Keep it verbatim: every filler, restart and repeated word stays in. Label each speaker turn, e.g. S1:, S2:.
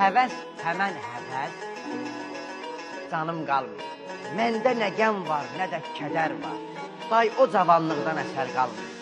S1: Həvəs, həmən həvəs, canım qalmır. Məndə nə qəm var, nə də kədər var. Day o cavanlıqdan əsər qalmır.